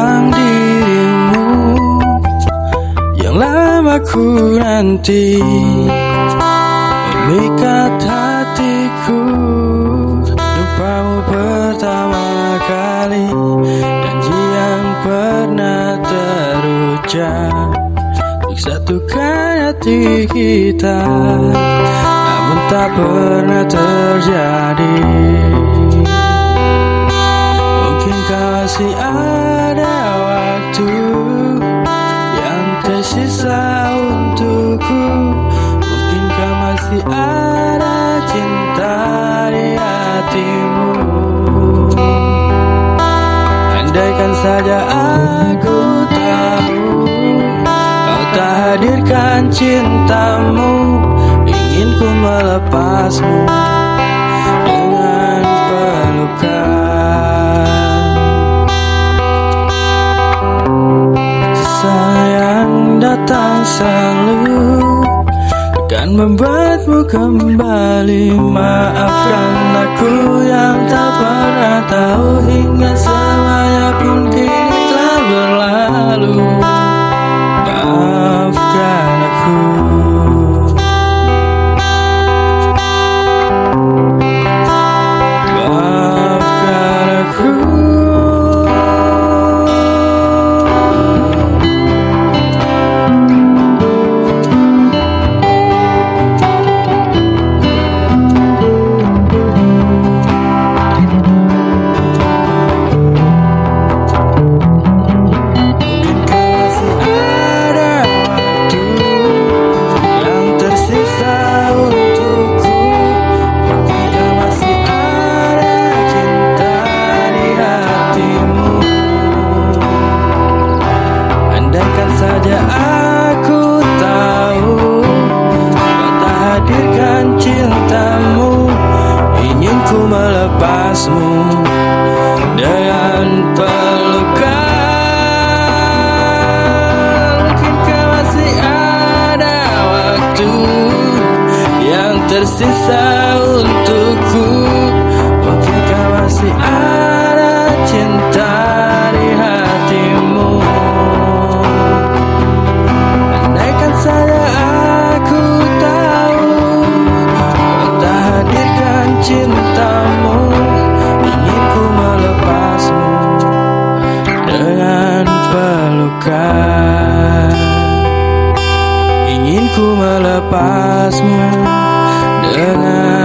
tentang dirimu yang lama ku nanti, memikat hatiku. Jumpamu pertama kali, janji yang pernah terucap untuk satukan hati kita, namun tak pernah terjadi. Mungkinkah masih ada waktu yang tersisa untukku? Mungkinkah masih ada cinta di hatimu? Andaikan saja aku tahu kau tak hadirkan cintamu, ingin ku melepasmu dengan pelukan. Sesal yang datang selalu akan membuatmu kembali. Maafkan aku yang tak pernah tahu, hingga semuanya pun kini telah berlalu. Maafkan aku. Maafkan aku. Andaikan saja aku tahu kau tak hadirkan cintamu, ingin ku melepasmu dengan pelukan. Mungkinkah masih ada waktu yang tersisa untukku? Mungkinkah masih ada cinta di hatimu? Andaikan saja aku tahu kau tak hadirkan cintamu, ingin ku melepasmu dengan pelukan. Ingin ku melepasmu dengan